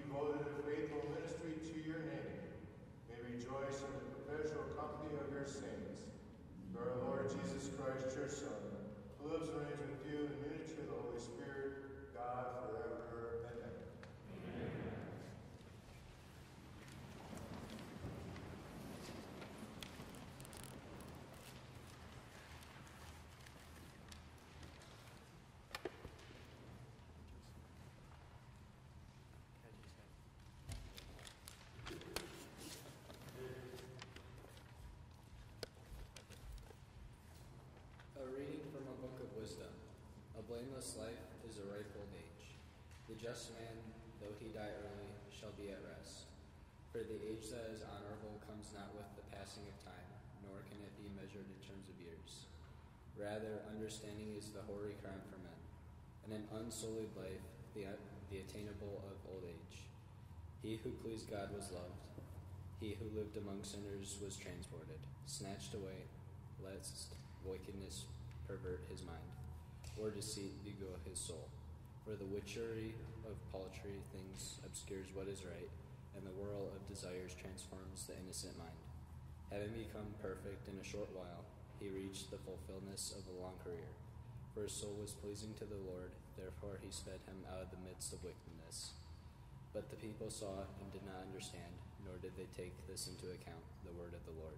devoted to faithful ministry to your name, may rejoice in the perpetual company of your saints. Through our Lord Jesus Christ, your Son, who lives and reigns with you in the unity of the Holy Spirit, God, forever and ever. Amen. A reading from a book of wisdom. A blameless life is a ripe old age. The just man, though he die early, shall be at rest. For the age that is honorable comes not with the passing of time, nor can it be measured in terms of years. Rather, understanding is the hoary crown for men, and an unsullied life the attainable of old age. He who pleased God was loved. He who lived among sinners was transported, snatched away, lest wickedness pervert his mind, or deceit beguile his soul. For the witchery of paltry things obscures what is right, and the whirl of desires transforms the innocent mind. Having become perfect in a short while, he reached the fulfillment of a long career. For his soul was pleasing to the Lord, therefore he sped him out of the midst of wickedness. But the people saw and did not understand, nor did they take this into account, the word of the Lord.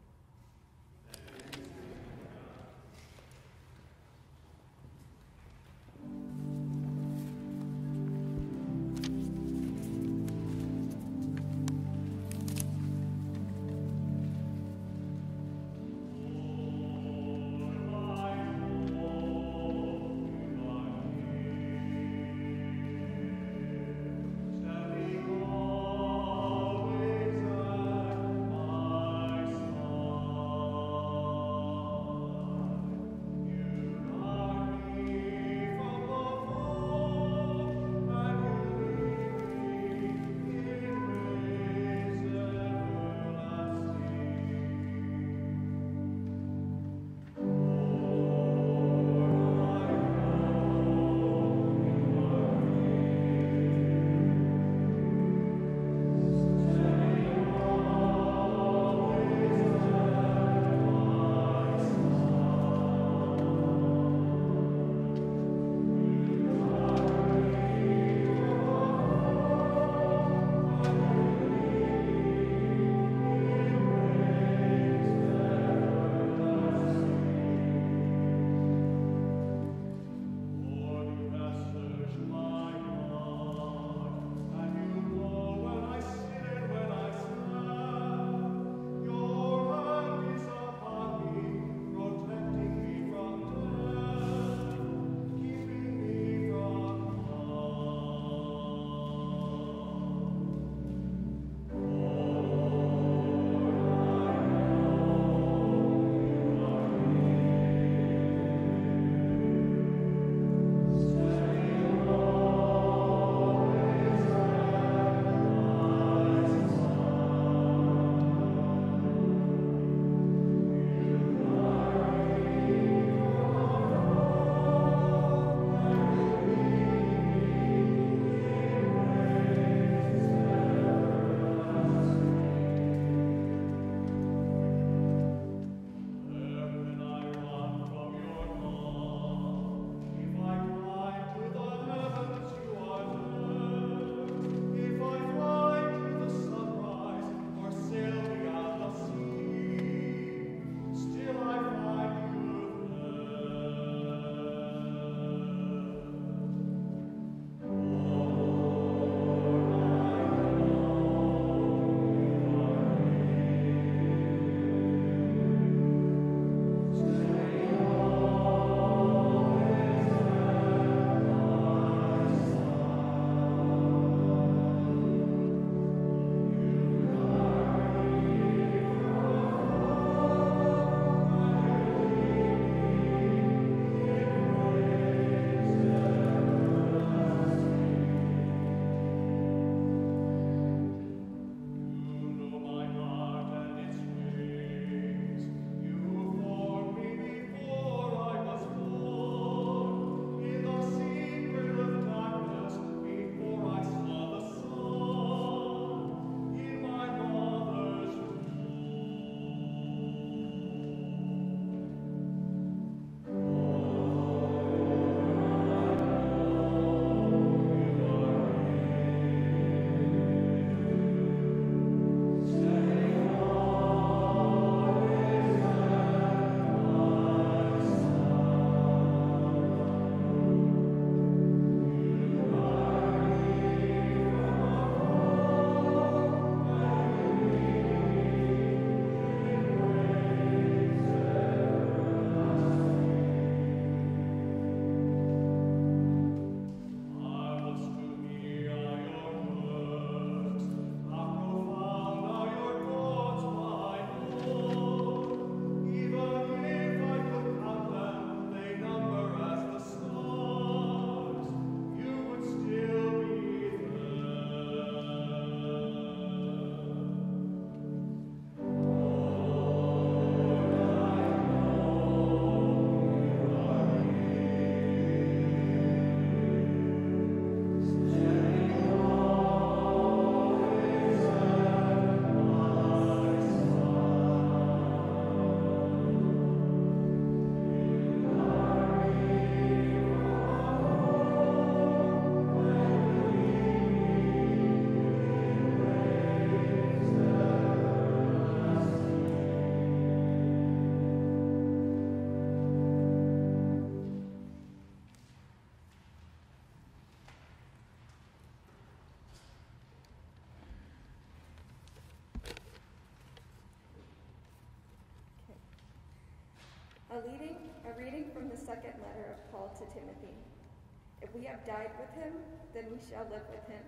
A reading from the second letter of Paul to Timothy. If we have died with him, then we shall live with him.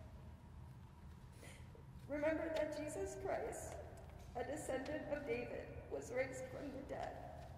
Remember that Jesus Christ, a descendant of David, was raised from the dead.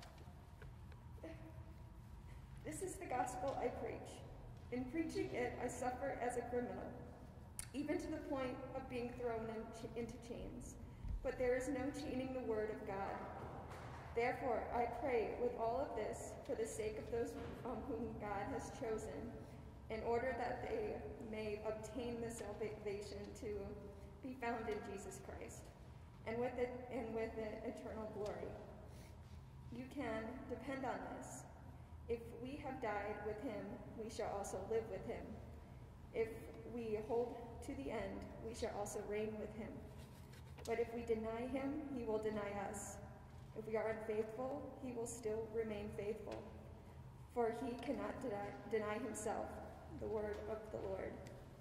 This is the gospel I preach. In preaching it, I suffer as a criminal, even to the point of being thrown into chains. But there is no chaining the word of God. Therefore, I pray with all of this for the sake of those whom God has chosen, in order that they may obtain the salvation to be found in Jesus Christ, and with it eternal glory. You can depend on this. If we have died with him, we shall also live with him. If we hold to the end, we shall also reign with him. But if we deny him, he will deny us. If we are unfaithful, he will still remain faithful, for he cannot deny himself. The word of the Lord.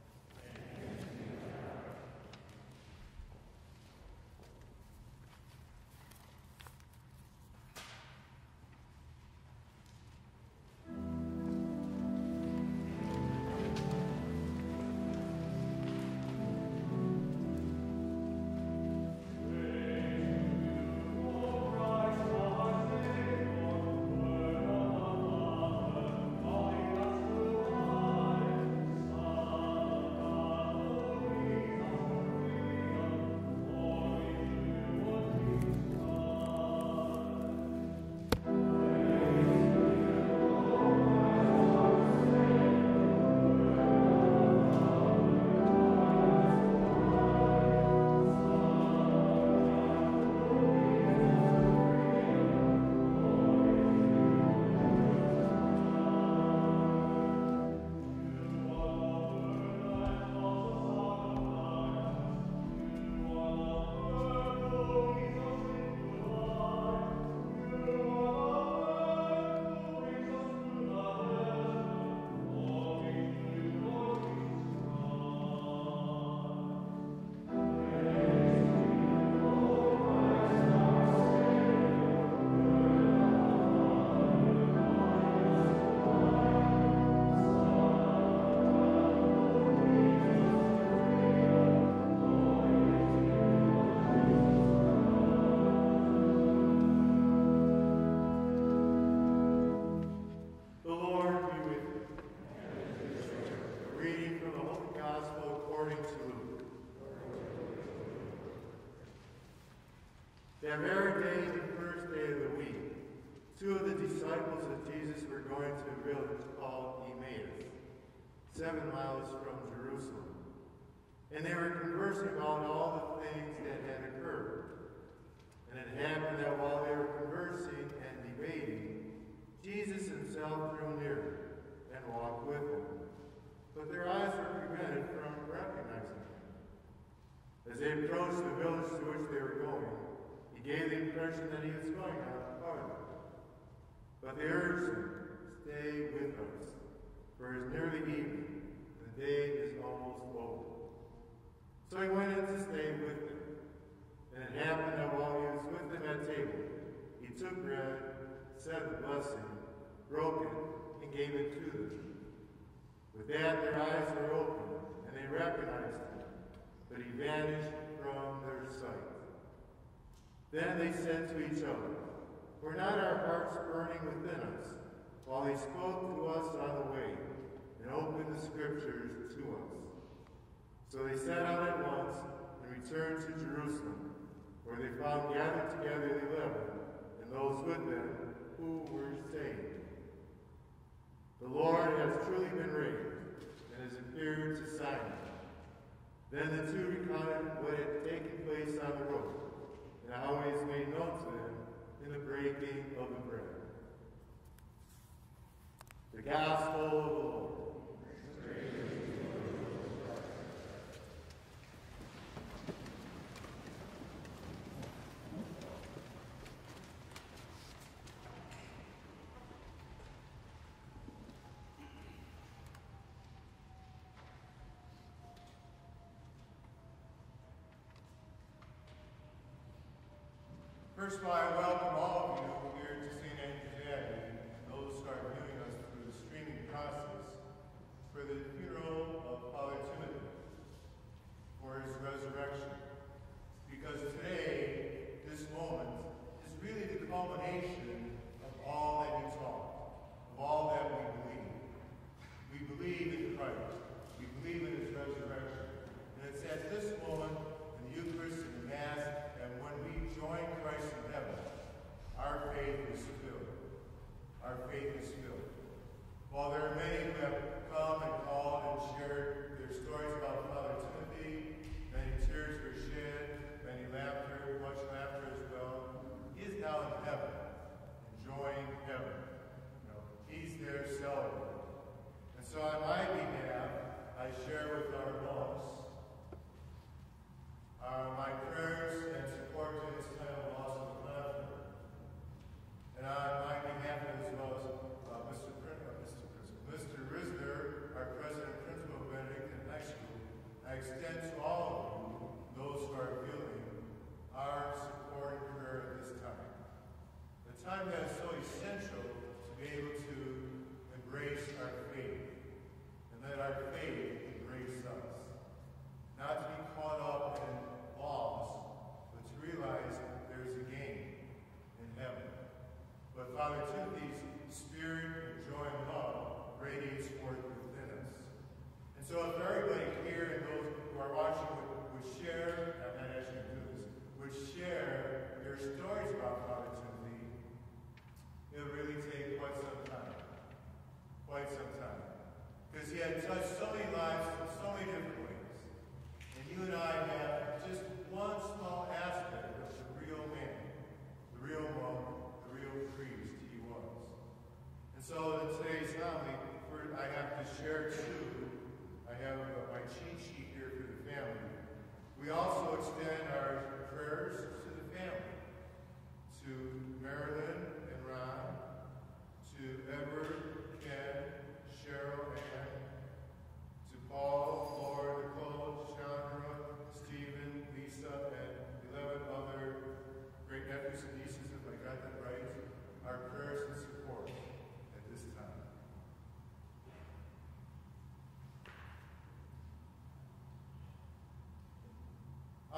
That very day, the first day of the week, two of the disciples of Jesus were going to a village called Emmaus, 7 miles from Jerusalem. And they were conversing about all the things that had occurred. And it happened that while they were conversing and debating, Jesus himself drew near and walked with them. But their eyes were prevented from recognizing him. As they approached the village to which they were going, he gave the impression that he was going out farther. But they urged him, "Stay with us, for it is nearly evening, and the day is almost over." So he went in to stay with them. And it happened that while he was with them at table, he took bread, said the blessing, broke it, and gave it to them. With that, their eyes were opened, and they recognized him, but he vanished from their sight. Then they said to each other, "Were not our hearts burning within us while he spoke to us on the way and opened the scriptures to us?" So they set out at once and returned to Jerusalem, where they found gathered together the 11 and those with them who were saved. The Lord has truly been raised and has appeared to Simon. Then the two recounted what had taken place on the road, and how he is made known to them in the breaking of the bread. The Gospel of the Lord. First of all, I welcome all of you here to St.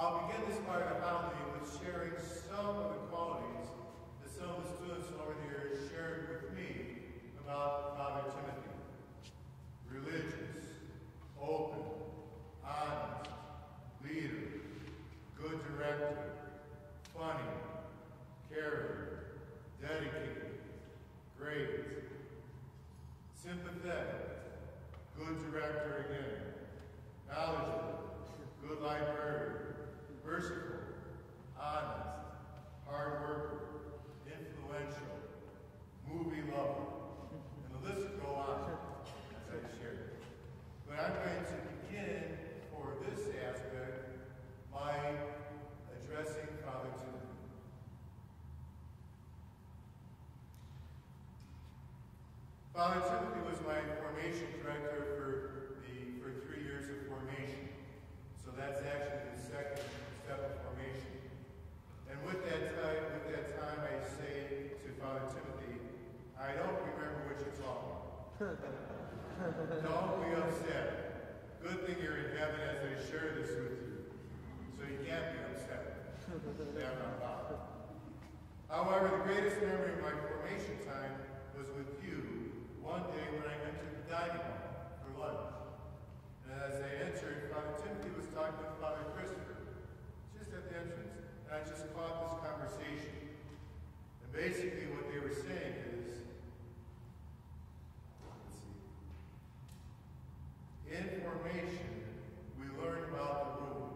I'll begin this part of the homily with sharing some of the qualities that some of the students over the years shared with me about Father Timothy. Religious, open, honest, leader, good director, funny, caring, dedicated, great, sympathetic, good director again, knowledgeable, good librarian, merciful, honest, hard worker, influential, movie lover, and the list would go on as I share. But I'm going to begin for this aspect by addressing Father Timothy. Father Timothy was my formation director for 3 years of formation. So that's actually the second step of formation. And with that time I say to Father Timothy, I don't remember what you taught me. Don't be upset. Good thing you're in heaven as I share this with you. So you can't be upset. However, the greatest memory of my formation time was with you one day when I entered the dining hall for lunch. And as I entered, Father Timothy was talking with Father Christopher, just at the entrance. And I just caught this conversation. And basically what they were saying is, in formation, we learn about the rule.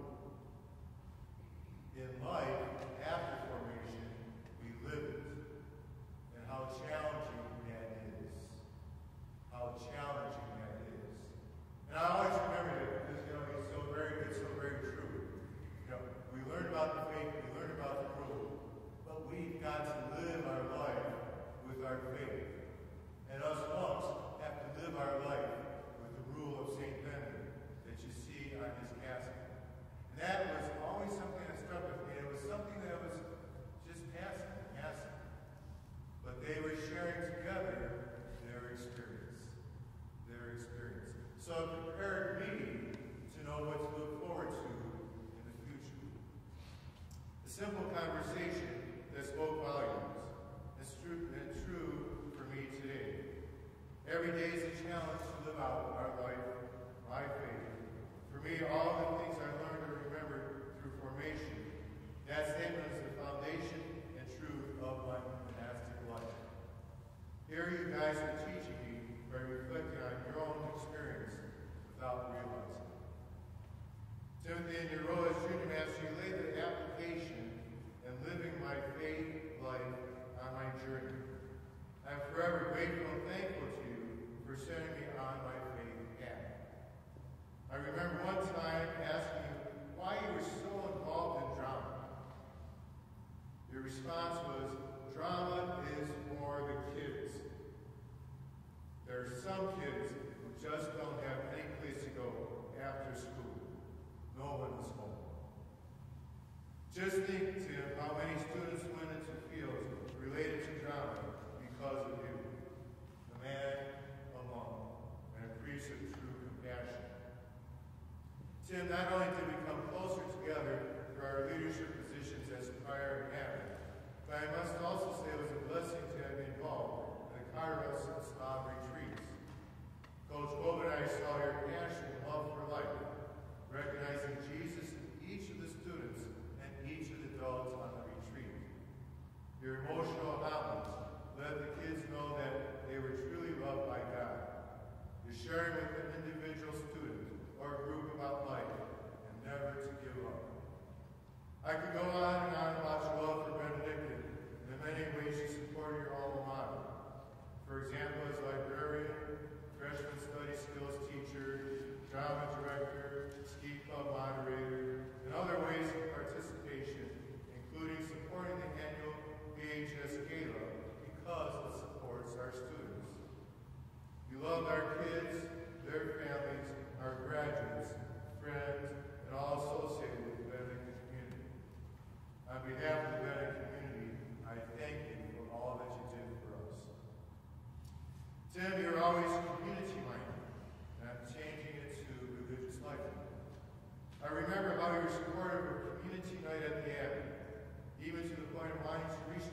In life, after formation, we live it. And how challenging that is. How challenging that is. And I always remember that because, it's so very true. We learn about the faith, we learn about the rule, but we've got to live our life with our faith. And us monks have to live our life with the rule of St. Benedict that you see on his casket. And that was always something that struck with me. It was something that was just passing. But they were sharing together their experience. So it prepared me to know what to look forward to in the future. A simple conversation that spoke volumes. It's true for me today. Every day is a challenge to live out our life, my faith. For me, all the things I learned and remembered through formation, that statement is the foundation and truth of my monastic life. Here you guys are teaching me by reflecting on your own experience without realizing it. Timothy, in your role as junior master, you laid the application and living my faith life on my journey. I'm forever grateful and thankful to you for sending me on my faith path. I remember one time asking you why you were so involved in drama. Your response was, drama is for the kids. There are some kids who just don't have any place to go after school. No one is home. Just think, Tim, how many students went into fields related to drama because of you. A man, a monk, and a priest of true compassion. Tim, not only did we come closer together through our leadership positions as prior and abbot, but I must also say it was a blessing to have been involved in the Kairos and Slav retreats. Coach Bob and I saw your passion and love for life, recognizing Jesus in each of the students and each of the adults on the retreat. Your emotional homilies let the kids know that they were truly loved by God. Your sharing with an individual student or a group about life and never to give up. I could go on and on about your love for Benedictine and the many ways you supported your alma mater. For example, as librarian, freshman study skills teacher, drama director, ski club moderator, and other ways of participation, including supporting the annual VHS Gala because it supports our students. You loved our kids, their families, our graduates, friends, and all associated with the Benedict community. On behalf of the Benedict community, I thank you for all that you did for us. Tim, you're always community-minded, and I'm changing it to religious life. I remember how you were supportive of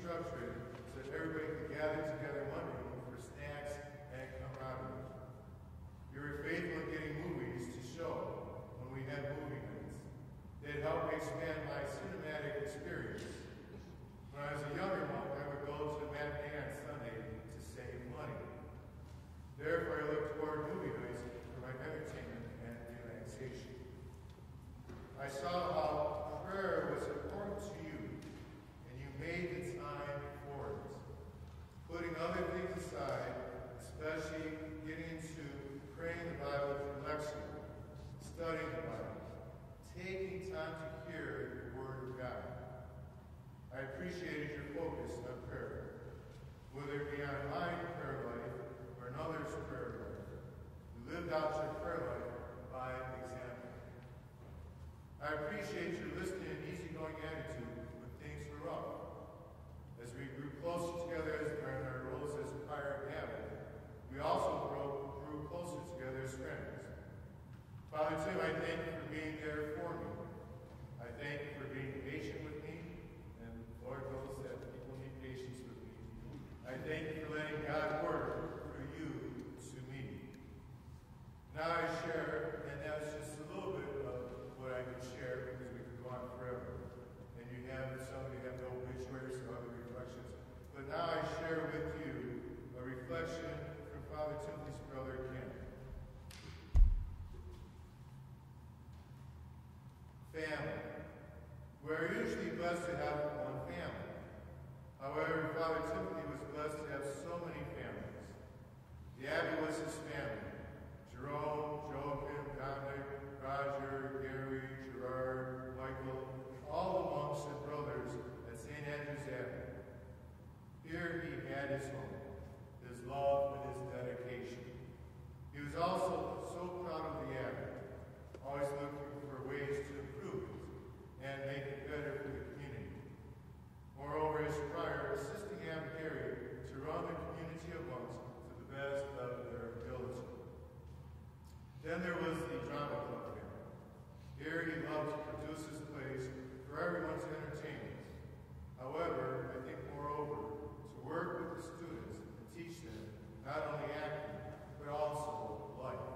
restructure it so that everybody could gather together in one room for snacks and camaraderie. You were faithful in getting movies to show when we had movie nights. They helped me expand my cinematic experience. When I was a younger monk, I would go to the matinee on Sunday to save money. Therefore, I looked toward movie nights for my entertainment and relaxation. I saw how prayer was important to you, and you made the time for it. Putting other things aside, especially getting into praying the Bible through lecture, studying the Bible, taking time to hear the Word of God. I appreciated your focus on prayer, whether it be on my prayer life or another's prayer life. You lived out your prayer life by example. I appreciate your listening and easygoing attitude when things were rough. As we grew closer together in our roles as choir and habit, we also grew closer together as friends. Father Tim, I thank you for being there for me. I thank you for being patient with me, and Lord knows that people need patience with me. I thank you for letting God work through you to me. Now I share, and that's just a little bit of what I could share because we could go on forever. And you have some of you have no obituaries or other reflections. But now I share with you a reflection from Father Timothy's brother Ken. Family. We're usually blessed to have one family. However, Father Timothy was blessed to have so many families. The Abbey was his family. Jerome, Joachim, Dominic, Roger, Gary, Gerard, Michael, all the monks and brothers at St. Andrew's Abbey. Here he had his home, his love and his dedication. He was also so proud of the Abbey, always looking for ways to improve it and make it better for the community. Moreover, as prior, assisting Abbot Gary to run the community of monks to the best of their ability. Then there was the drama club family. Here he loved to produce his plays for everyone's entertainment. However, I think moreover, to work with the students and teach them not only acting, but also life.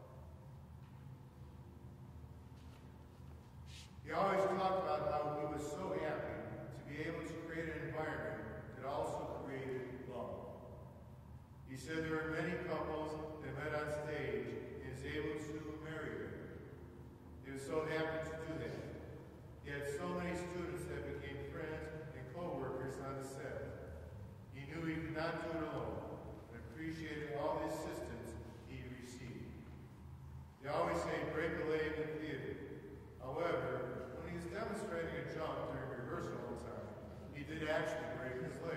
He always talked about how he was so happy to be able to create an environment that also created love. He said there were many couples that met on stage and is able to marry them. He was so happy to do that. He had so many students that became friends and co-workers on the set. He knew he could not do it alone and appreciated all the assistance he received. They always say break a leg in theater. However, when he was demonstrating a jump during rehearsal one time, he did actually break his leg.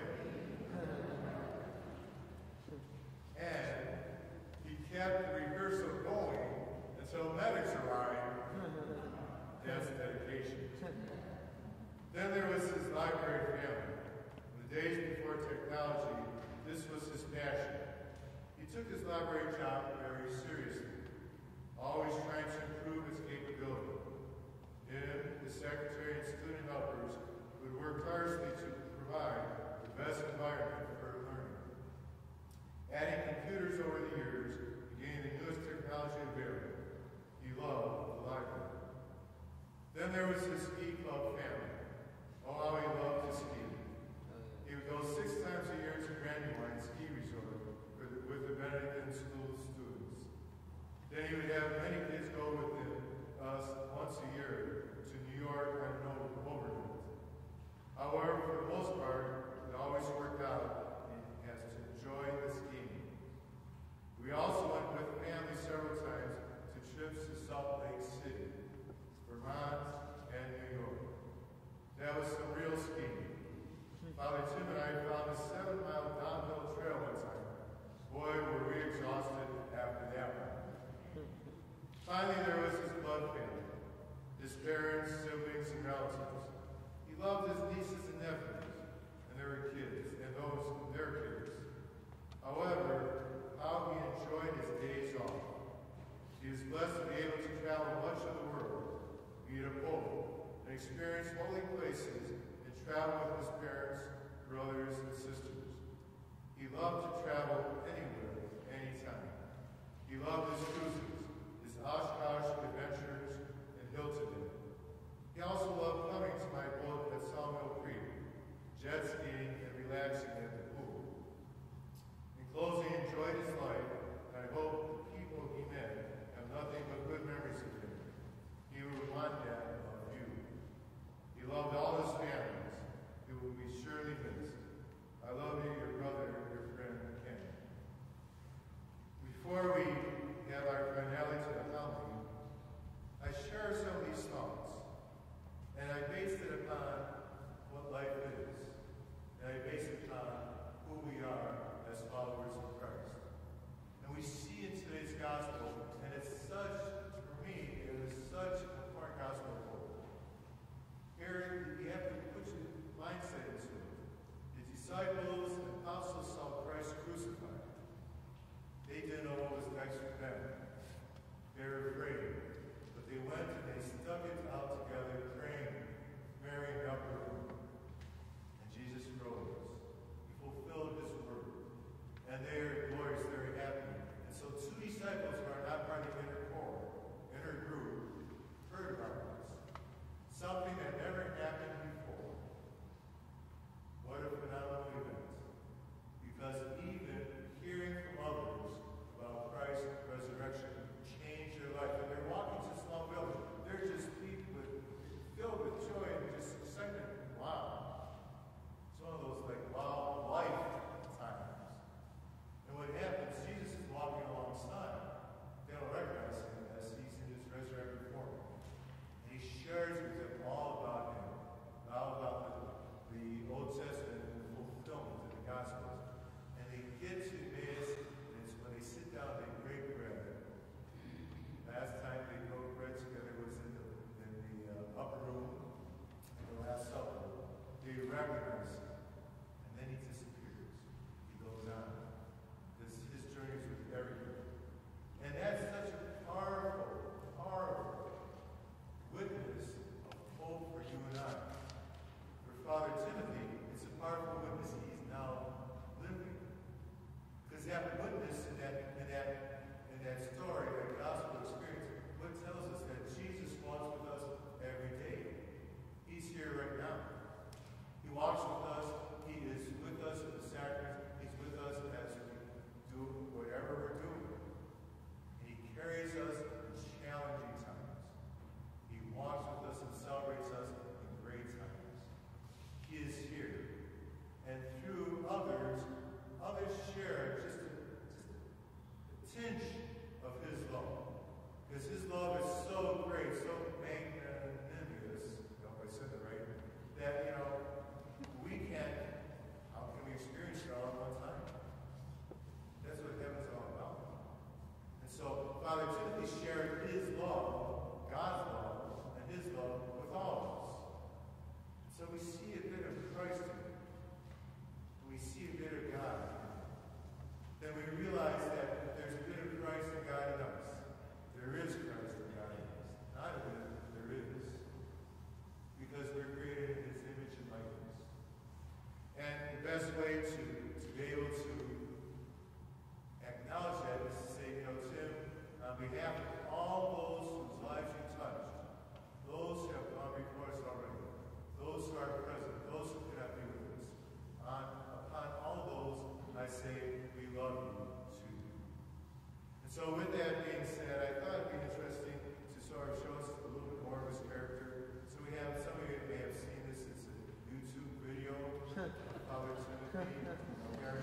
And he kept the rehearsal going until medics arrived. That's dedication. Then there was his library family. In the days before technology, this was his passion. He took his library job very seriously, always trying to improve his capability. Him, his secretary, and student helpers would work tirelessly to provide the best environment for learning. Adding computers over the years, he gained the newest technology available. He loved the library. Then there was his ski club family. Oh, how he loved to ski. He would go 6 times a year to Brandywine Ski Resort with the Benedictine School students. Then he would have many kids go with us once a year to New York and overnight. However, for the most part, it always worked out and has to enjoy the skiing. We also went with family several times to trips to Salt Lake City, Vermont, and New York. That was some real skiing. Father Tim and I found a 7-mile downhill trail one time. Boy, were we exhausted after that one. Finally, there was his blood family, his parents, siblings, and relatives. He loved his nieces and nephews, and their kids, and those their kids. However, how he enjoyed his days off. He was blessed to be able to travel much of the world, meet a Pope, and experience holy places, and travel with his parents, brothers,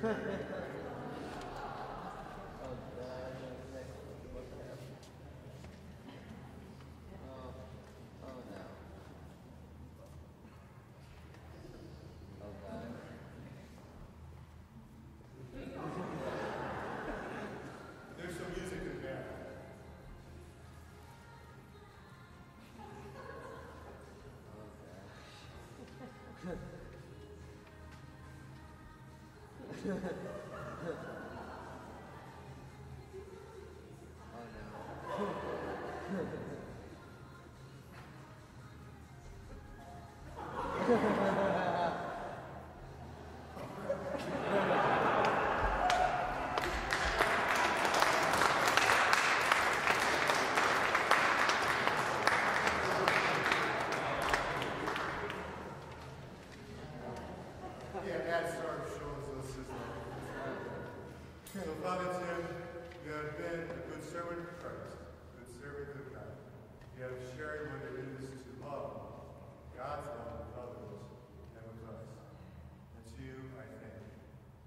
There's some music in there. Yeah, that sort of shows us his life. So, Father Tim, you have been a good servant of Christ, a good servant of God. You have shared what it is to love God's love with others and with us. And to you, I thank you.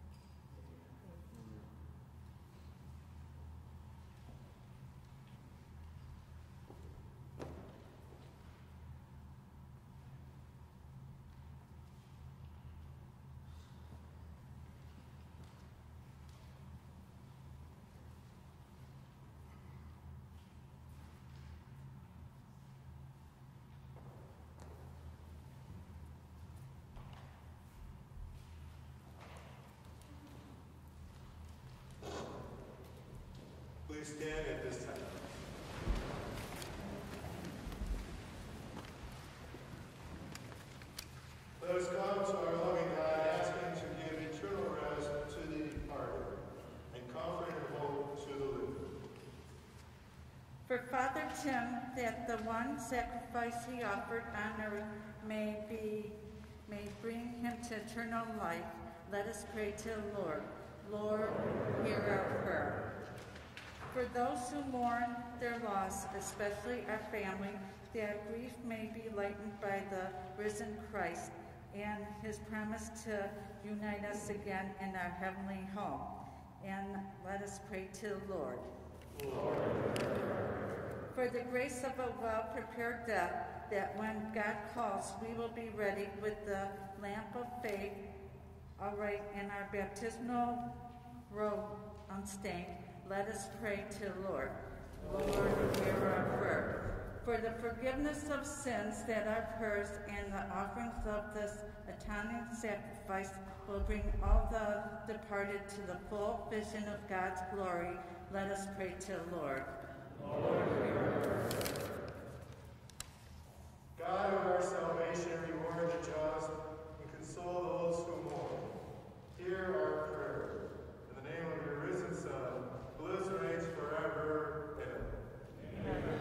Please stand at this time. Let us come to our loving God, asking to give eternal rest to the departed and comfort and hope to the living. For Father Tim, that the one sacrifice he offered on earth may bring him to eternal life, let us pray to the Lord. Lord, hear our prayer. For those who mourn their loss, especially our family, that grief may be lightened by the risen Christ and his promise to unite us again in our heavenly home. And let us pray to the Lord. Lord. For the grace of a well-prepared death, that when God calls, we will be ready with the lamp of faith, aright, and our baptismal robe unstained. Let us pray to the Lord. Lord, hear our prayer. For the forgiveness of sins, that our prayers and the offerings of this atoning sacrifice will bring all the departed to the full vision of God's glory, let us pray to the Lord. Lord, hear our prayer. God of our salvation, reward the just and console those who mourn. Hear our prayer. In the name of your risen Son, who lives and reigns forever and ever. Amen.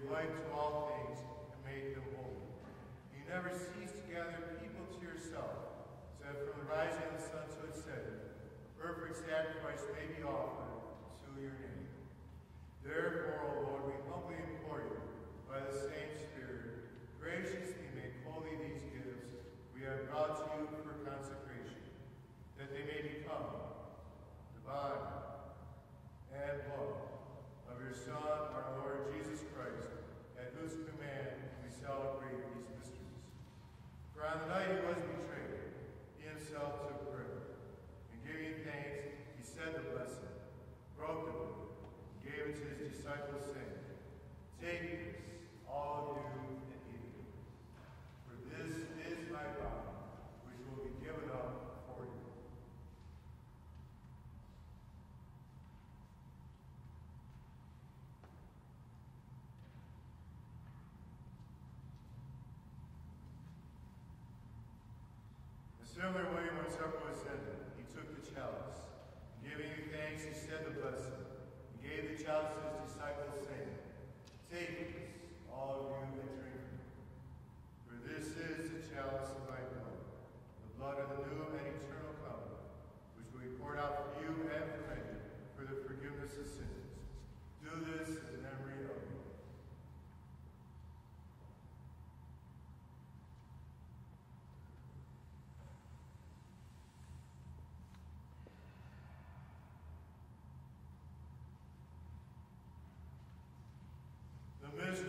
life to all things and made them holy. You never cease to gather people to yourself, so that from the rising of the sun to its setting, perfect sacrifice may be offered to your name. Therefore, O Lord, we humbly implore you, by the same Spirit, graciously make holy these gifts we have brought to you for consecration, that they may become the body and blood of your Son, our Lord Jesus Christ, at whose command we celebrate these mysteries. For on the night he was betrayed, he himself took bread, and giving thanks, he said the blessing, broke the bread, and gave it to his disciples, saying, "Take this, all of you, and eat it. For this is my body, which will be given up for you." In a similar way, when supper was ended, he took the chalice. Giving you thanks, he said the blessing. He gave the chalice to his disciples, saying, "Take this, all of you, and drink from it. For this is the chalice of my blood, the blood of the new and eternal covenant, which will be poured out for you and for many for the forgiveness of sins. Do this in memory of me." The mystery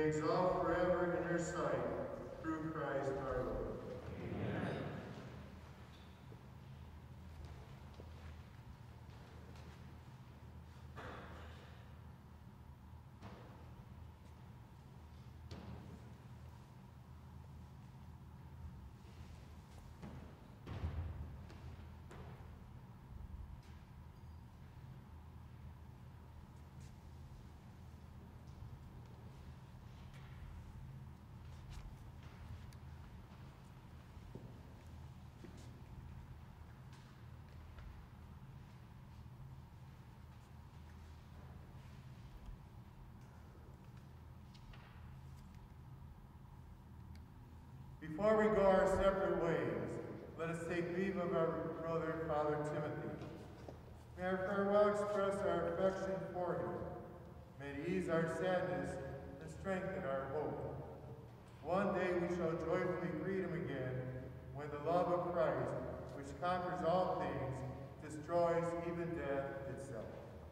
may exalt forever in your sight, through Christ our Lord. Amen. Before we go our separate ways, let us take leave of our brother, Father Timothy. May our farewell express our affection for him. May it ease our sadness and strengthen our hope. One day we shall joyfully greet him again, when the love of Christ, which conquers all things, destroys even death itself.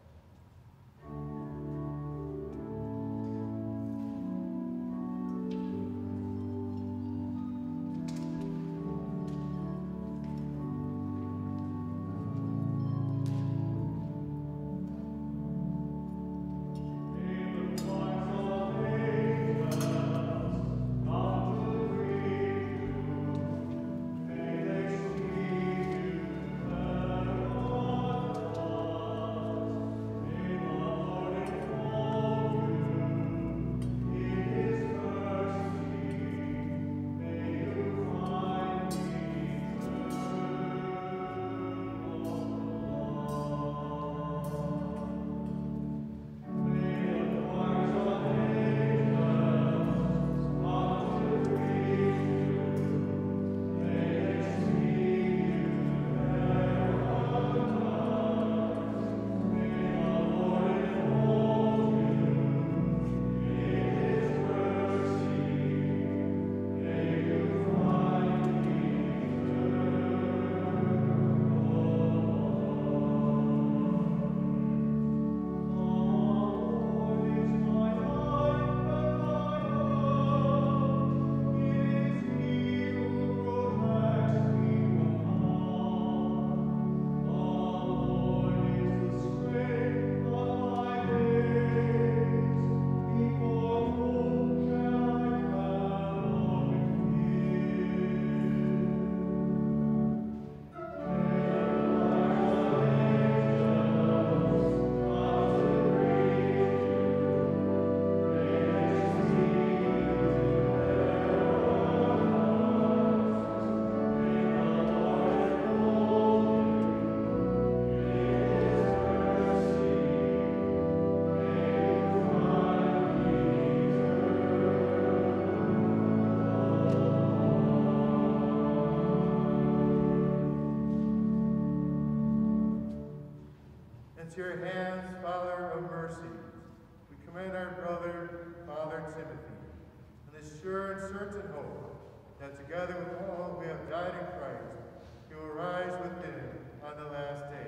Into your hands, Father of mercy, we commend our brother, Father Timothy, in this sure and certain hope that together with all who have died in Christ, he will rise with him on the last day.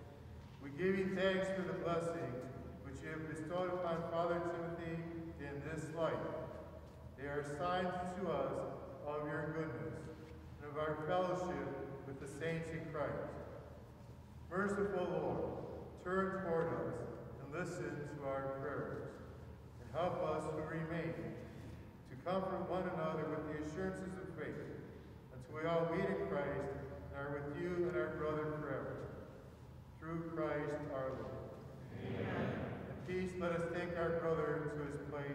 We give you thanks for the blessings which you have bestowed upon Father Timothy in this life. They are signs to us of your goodness and of our fellowship with the saints in Christ. Merciful Lord, turn toward us and listen to our prayers, and help us to remain, to comfort one another with the assurances of faith, until we all meet in Christ and are with you and our brother forever. Through Christ our Lord. Amen. In peace, let us take our brother to his place